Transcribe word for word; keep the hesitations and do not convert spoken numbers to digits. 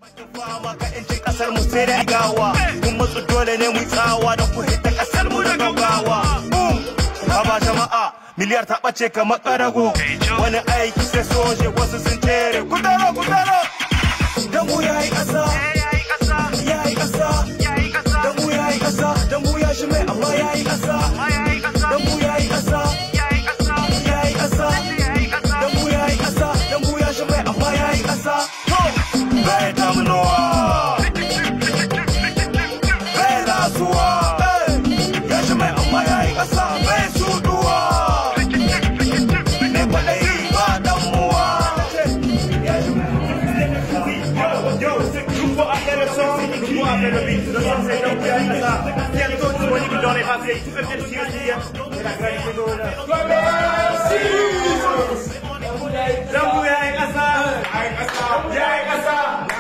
kasar mu sai da gawa mun matsu dole ne mu tsawa da ku hita kasar mu da gaggawa ba jama'a miliyar ta bace kamar karago wani aiki sai soje wasu sun tere kudaro kudaro dan mu yayi kasa yayi kasa yayi kasa yayi kasa dan mu yayi kasa dan mu ya shi mai amma yayi kasa yayi kasa dan mu yayi kasa yayi kasa yayi kasa yayi kasa dan mu yayi kasa dan mu ya shi mai amma yayi kasa to bai tamnowa bai lasuwa ya shi mai amma yayi kasa bai suduwa ne kwadai ba damuwa ya shi mai yo c'est tout pour après le son c'est tout pour après le beat le son c'est donc il y a ça il y a tout disponible dans les radios tout peut être tiré hier et la qualité de la Jambu ya kasa, ya kasa, ya kasa.